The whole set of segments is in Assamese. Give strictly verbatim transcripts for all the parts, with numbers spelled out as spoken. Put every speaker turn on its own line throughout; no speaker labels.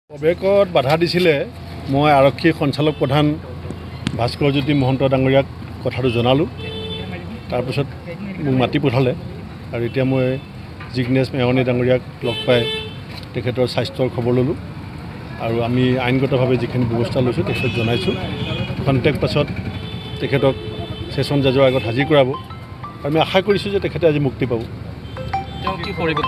প্ৰৱেশত বাধা দিছিলে মই আৰক্ষী সঞ্চালক প্ৰধান ভাস্কৰজ্যোতি মহন্ত ডাঙৰীয়াক কথাটো জনালোঁ। তাৰপিছত মোক মাতি পঠালে আৰু এতিয়া মই জিগ্নেশ মেহনী ডাঙৰীয়াক লগ পাই তেখেতৰ স্বাস্থ্যৰ খবৰ ল'লোঁ আৰু আমি আইনগতভাৱে যিখিনি ব্যৱস্থা লৈছোঁ তেখেতক জনাইছোঁ। খন্তেক পাছত তেখেতক ছেছন জাজৰ আগত হাজিৰ কৰাব আৰু আমি আশা কৰিছোঁ যে তেখেতে আজি মুক্তি পাব।
তেওঁ কি কৰিব?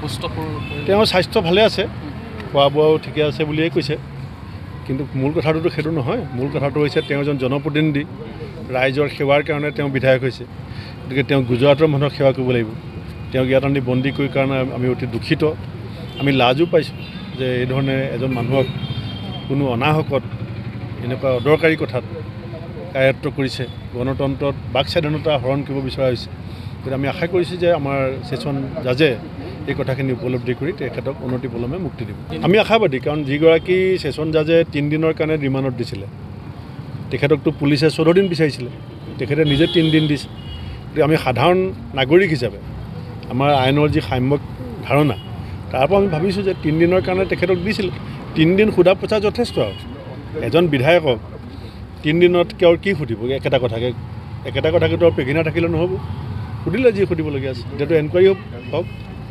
তেওঁৰ স্বাস্থ্য ভালে আছে, খোৱা বোৱাও ঠিকে আছে বুলিয়েই কৈছে, কিন্তু মূল কথাটোতো সেইটো নহয়। মূল কথাটো হৈছে তেওঁ এজন জনপ্ৰতিনিধি, ৰাইজৰ সেৱাৰ কাৰণে তেওঁ বিধায়ক হৈছে, গতিকে তেওঁ গুজৰাটৰ মানুহক সেৱা কৰিব লাগিব। তেওঁক ইয়াত আনি বন্দী কৰি কাৰণে আমি অতি দুখিত। আমি লাজো পাইছোঁ যে এই ধৰণে এজন মানুহক কোনো অনাহকত এনেকুৱা অদৰকাৰী কথাত কায়ত্ব কৰিছে, গণতন্ত্ৰত বাক স্বাধীনতা হৰণ কৰিব বিচৰা হৈছে। গতিকে আমি আশা কৰিছোঁ যে আমাৰ ছেছন জাজে এই কথাখিনি উপলব্ধি কৰি তেখেতক অনতি পলমে মুক্তি দিব। আমি আশাবাদী, কাৰণ যিগৰাকী ছেছন জাজে তিনিদিনৰ কাৰণে ৰিমাণ্ডত দিছিলে তেখেতকতো পুলিচে চৈধ্য দিন বিচাৰিছিলে, তেখেতে নিজে তিনিদিন দিছে। গতিকে আমি সাধাৰণ নাগৰিক হিচাপে আমাৰ আইনৰ যি সাম্যক ধাৰণা তাৰ পৰা আমি ভাবিছোঁ যে তিনিদিনৰ কাৰণে তেখেতক দিছিলে। তিনিদিন সোধা পোছা যথেষ্ট আৰু এজন বিধায়কক তিনিদিনত কেৱল কি সুধিব? একেটা কথাকে একেটা কথাকে তো পেঘিনা থাকিলে নহ'ব, সুধিলে যি সুধিবলগীয়া আছে। এতিয়াতো এনকুৱাৰী হওক।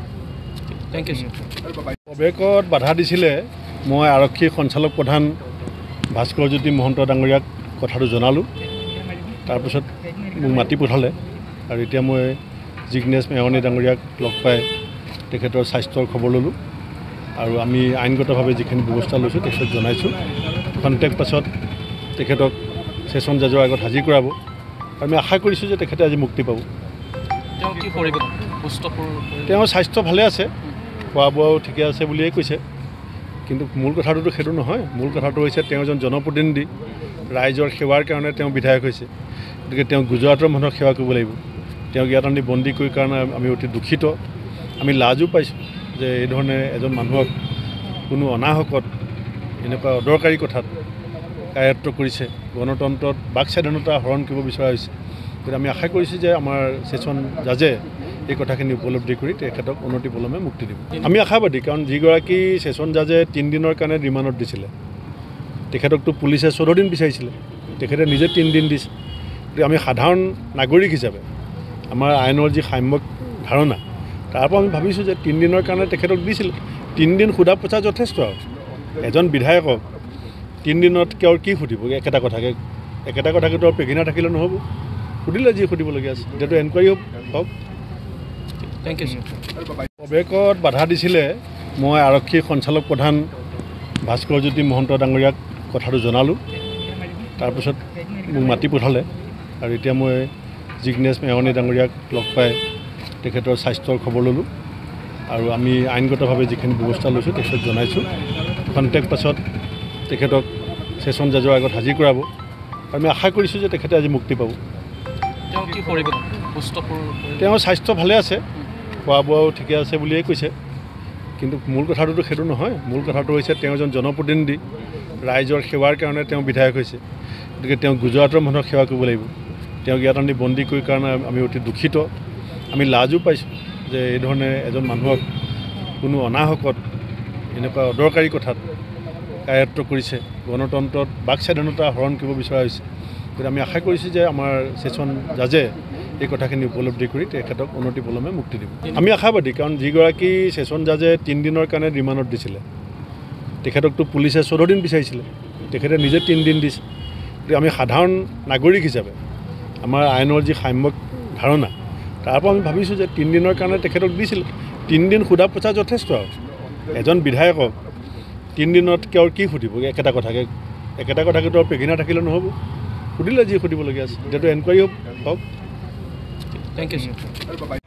Thank you.
প্ৰৱেশত বাধা দিছিলে মই আৰক্ষী সঞ্চালক প্ৰধান ভাস্কৰজ্যোতি মহন্ত ডাঙৰীয়াক কথাটো জনালোঁ। তাৰপিছত মোক মাতি পঠালে আৰু এতিয়া মই জিগ্নেশ মেহনী ডাঙৰীয়াক লগ পাই তেখেতৰ স্বাস্থ্যৰ খবৰ ল'লোঁ আৰু আমি আইনগতভাৱে যিখিনি ব্যৱস্থা লৈছোঁ তেখেতক জনাইছোঁ। খন্তেক পাছত তেখেতক ছেছন জাজৰ আগত হাজিৰ কৰাব আৰু আমি আশা কৰিছোঁ যে তেখেতে আজি মুক্তি পাব।
তেওঁ কি কৰিব?
তেওঁৰ স্বাস্থ্য ভালে আছে, খোৱা বোৱাও ঠিকে আছে বুলিয়েই কৈছে, কিন্তু মূল কথাটোতো সেইটো নহয়। মূল কথাটো হৈছে তেওঁ এজন জনপ্ৰতিনিধি, ৰাইজৰ সেৱাৰ কাৰণে তেওঁ বিধায়ক হৈছে, গতিকে তেওঁ গুজৰাটৰ মানুহক সেৱা কৰিব লাগিব। তেওঁক ইয়াত আনি বন্দী কৰি কাৰণে আমি অতি দুখিত। আমি লাজো পাইছোঁ যে এই ধৰণে এজন মানুহক কোনো অনাহকত এনেকুৱা অদৰকাৰী কথাত কায়ত্ব কৰিছে, গণতন্ত্ৰত বাক স্বাধীনতা হৰণ কৰিব বিচৰা হৈছে। গতিকে আমি আশা কৰিছোঁ যে আমাৰ ছেছন জাজে এই কথাখিনি উপলব্ধি কৰি তেখেতক অনতি পলমে মুক্তি দিব। আমি আশাবাদী, কাৰণ যিগৰাকী ছেছন জাজে তিনিদিনৰ কাৰণে ৰিমাণ্ডত দিছিলে তেখেতকতো পুলিচে চৈধ্য দিন বিচাৰিছিলে, তেখেতে নিজে তিনিদিন দিছে। গতিকে আমি সাধাৰণ নাগৰিক হিচাপে আমাৰ আইনৰ যি সাম্যক ধাৰণা তাৰ পৰা আমি ভাবিছোঁ যে তিনিদিনৰ কাৰণে তেখেতক দিছিলে। তিনিদিন সোধা পোছা যথেষ্ট আৰু এজন বিধায়কক তিনিদিনত কেৱল কি সুধিব? একেটা কথাকে একেটা কথাকে তো পেঘিনা থাকিলে নহ'ব, সুধিলে যি সুধিবলগীয়া আছে। এতিয়াতো এনকুৱাৰী হওক।
Thank you.
প্ৰৱেশত বাধা দিছিলে মই আৰক্ষী সঞ্চালক প্ৰধান ভাস্কৰজ্যোতি মহন্ত ডাঙৰীয়াক কথাটো জনালোঁ। তাৰপিছত মোক মাতি পঠালে আৰু এতিয়া মই জিগ্নেশ মেহনী ডাঙৰীয়াক লগ পাই তেখেতৰ স্বাস্থ্যৰ খবৰ ল'লোঁ আৰু আমি আইনগতভাৱে যিখিনি ব্যৱস্থা লৈছোঁ তেখেতক জনাইছোঁ। খন্তেক পাছত তেখেতক ছেছন জাজৰ আগত হাজিৰ কৰাব আৰু আমি আশা কৰিছোঁ যে তেখেতে আজি মুক্তি পাব।
তেওঁ কি কৰিব?
তেওঁৰ স্বাস্থ্য ভালে আছে, খোৱা বোৱাও ঠিকে আছে বুলিয়েই কৈছে, কিন্তু মূল কথাটোতো সেইটো নহয়। মূল কথাটো হৈছে তেওঁ এজন জনপ্ৰতিনিধি, ৰাইজৰ সেৱাৰ কাৰণে তেওঁ বিধায়ক হৈছে, গতিকে তেওঁ গুজৰাটৰ মানুহক সেৱা কৰিব লাগিব। তেওঁক ইয়াত আনি বন্দী কৰি কাৰণে আমি অতি দুখিত। আমি লাজো পাইছোঁ যে এই ধৰণে এজন মানুহক কোনো অনাহকত এনেকুৱা অদৰকাৰী কথাত কায়ত্ব কৰিছে, গণতন্ত্ৰত বাক স্বাধীনতা হৰণ কৰিব বিচৰা হৈছে। গতিকে আমি আশা কৰিছোঁ যে আমাৰ ছেছন জাজে এই কথাখিনি উপলব্ধি কৰি তেখেতক অনতি পলমে মুক্তি দিব। আমি আশাবাদী, কাৰণ যিগৰাকী ছেছন জাজে তিনিদিনৰ কাৰণে ৰিমাণ্ডত দিছিলে তেখেতকতো পুলিচে চৈধ্য দিন বিচাৰিছিলে, তেখেতে নিজে তিনিদিন দিছে। গতিকে আমি সাধাৰণ নাগৰিক হিচাপে আমাৰ আইনৰ যি সাম্যক ধাৰণা তাৰ পৰা আমি ভাবিছোঁ যে তিনিদিনৰ কাৰণে তেখেতক দিছিলে। তিনিদিন সোধা পোছা যথেষ্ট আৰু এজন বিধায়কক তিনিদিনত কেৱল কি সুধিব? একেটা কথাকে একেটা কথাকে তো পেঘিনা থাকিলে নহ'ব, সুধিলে যি সুধিবলগীয়া আছে। এতিয়াতো এনকুৱাৰী হওক।
Thank U.